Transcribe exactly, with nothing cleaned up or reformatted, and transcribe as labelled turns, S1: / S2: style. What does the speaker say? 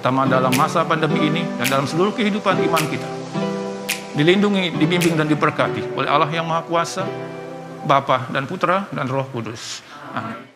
S1: terutama dalam masa pandemi ini dan dalam seluruh kehidupan iman kita. Dilindungi, dibimbing, dan diberkati oleh Allah yang Maha Kuasa, Bapa dan Putra dan Roh Kudus. Amin.